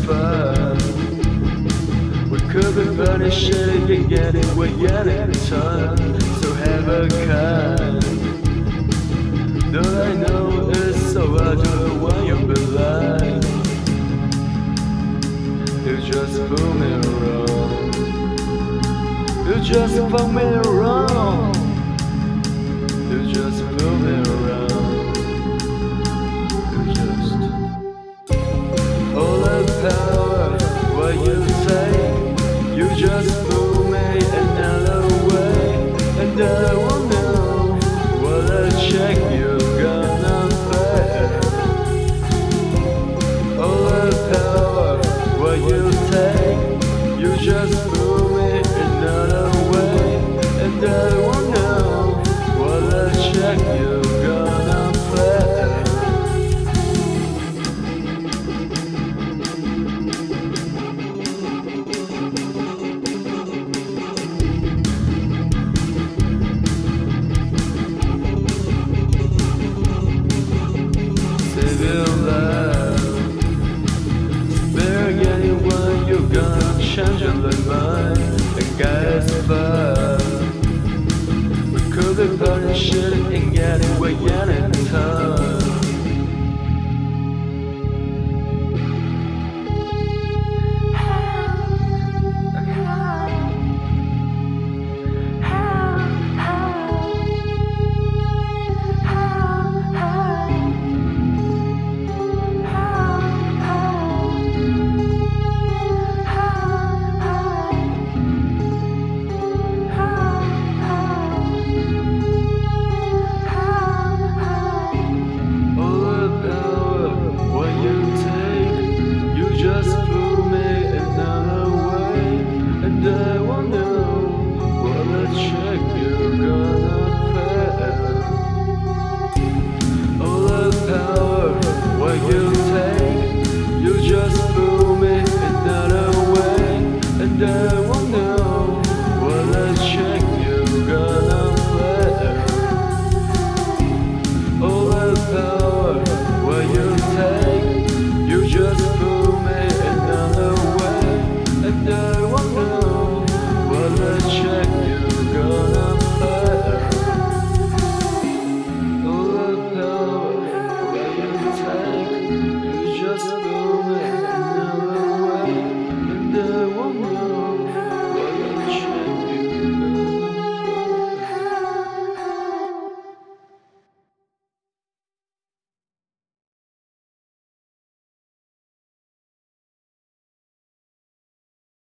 fun. We could be burning shit and getting way at a time. So have a kind. Though I know it's so hard to know when you're blind. You just pull me around. You just fuck me around. You just pull me around. You just all the power what you take. You just pull me another way, and I won't know what a check you're gonna pay. All the power what you take. You just pull me another way, and I won't know what a check you're gonna play. Save your life. Spare anyone you're gonna change your mind. And guys, we could be burning shit and getting way